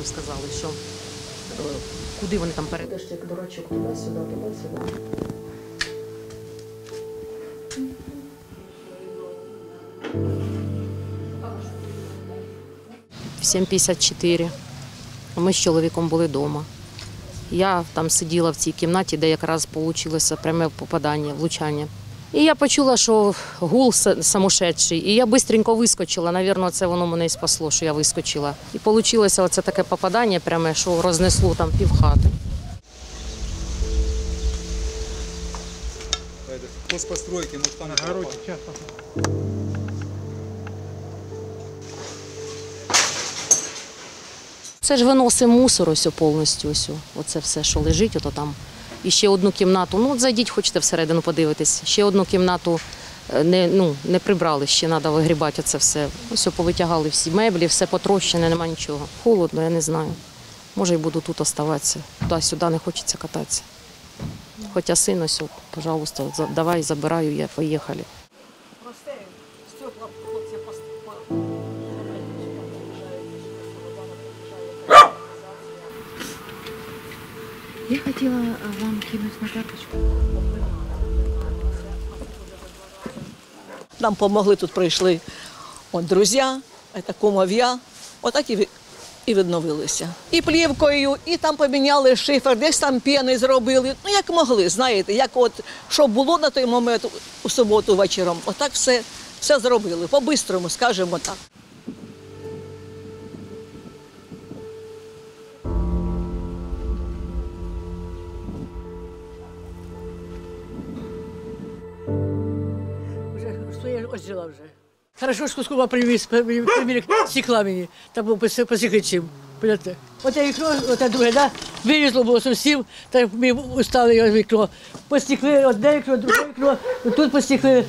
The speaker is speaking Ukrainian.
нам сказали, що куди вони там перейдеш, як дурачок, туди-сюди, туди-сюди. В 7:54 ми з чоловіком були вдома. Я там сиділа в цій кімнаті, де якраз вийшло пряме попадання, влучання. І я почула, що гул сумасшедший, і я швидко вискочила. Навірно, це воно мене і спасло, що я вискочила. І вийшло оце таке попадання пряме, що рознесло там півхати. Госпостройки, может, там огороде часто. Це ж виносимо мусор ось повністю, оце все, що лежить, ото там. І ще одну кімнату, ну зайдіть, хочете всередину подивитись, ще одну кімнату не прибрали, ще треба вигрібати оце все. Ось повитягали всі меблі, все потрощене, нема нічого. Холодно, я не знаю. Може, і буду тут оставатися. Туди-сюди не хочеться кататися. Хоча син ось, пожалуйста, давай, забираю, я, поїхали. Я хотела вам кинуть на карточку. Нам допомогли, тут прийшли друзі, кумов'я, отак і відновилися. І плівкою, і там поміняли шифер, десь там піни зробили. Ну, як могли, знаєте, як от, що було на той момент у суботу вечором, отак все зробили, по-бистрому, скажімо так. Я ось жила вже. Хорошо, що скоро привіз, стекла мені, там був посікли чим. Оте вікно, оте друге, да? Вилізло було сусів, так ми устали його вікно. Постікли одне вікно, друге вікно, тут постікли.